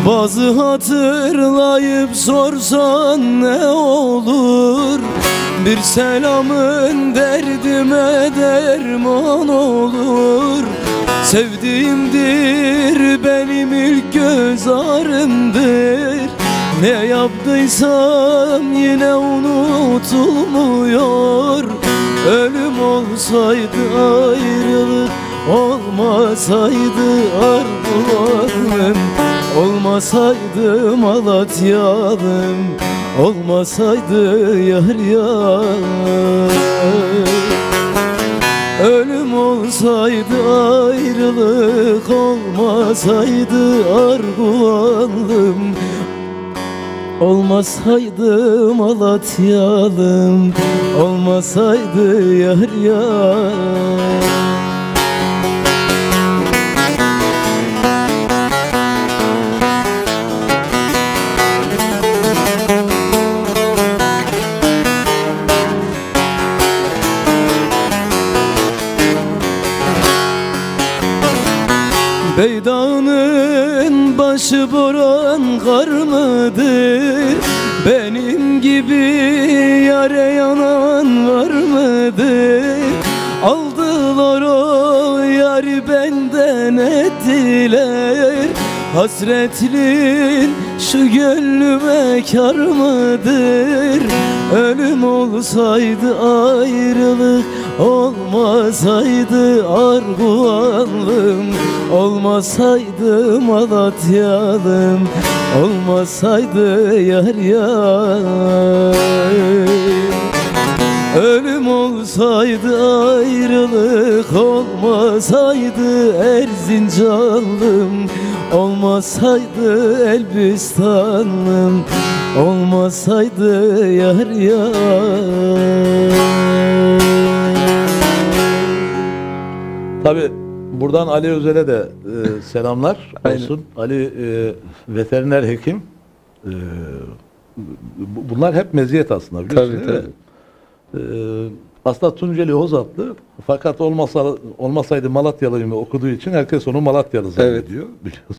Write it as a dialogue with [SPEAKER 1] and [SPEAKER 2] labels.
[SPEAKER 1] Bazı hatırlayıp sorsan ne olur, bir selamın derdime derman olur. Sevdiğimdir benim ilk göz ağrımdır, ne yaptıysam yine unutulmuyor. Ölüm olsaydı ayrılık, olmasaydı arzularım, olmasaydı Malatyalım, olmasaydı yar yar. Ölüm olsaydı ayrılık, olmasaydı Arguvanlım, olmasaydı Malatyalım, olmasaydı yar yar. Beydağ'ın başı boran kar mıdır? Benim gibi yare yanan var mıdır? Aldılar o yari benden ettiler, hasretlin şu gönlüme kar mıdır? Ölüm olsaydı ayrılık, olmasaydı Arguvanlım, olmasaydı Malatyalım, olmasaydı yar yar. Ölüm olsaydı ayrılık, olmasaydı Erzincanlım, olmasaydı Elbistanlım, olmasaydı yar yar.
[SPEAKER 2] Tabii buradan Ali Özel'e de selamlar olsun. Ali veteriner hekim. Bunlar hep meziyet aslında, biliyorsun, değil mi? Aslında Tunceli Hozatlı, fakat olmasaydı Malatyalıyım okuduğu için herkes onu Malatyalı zannediyor, biliyorsun.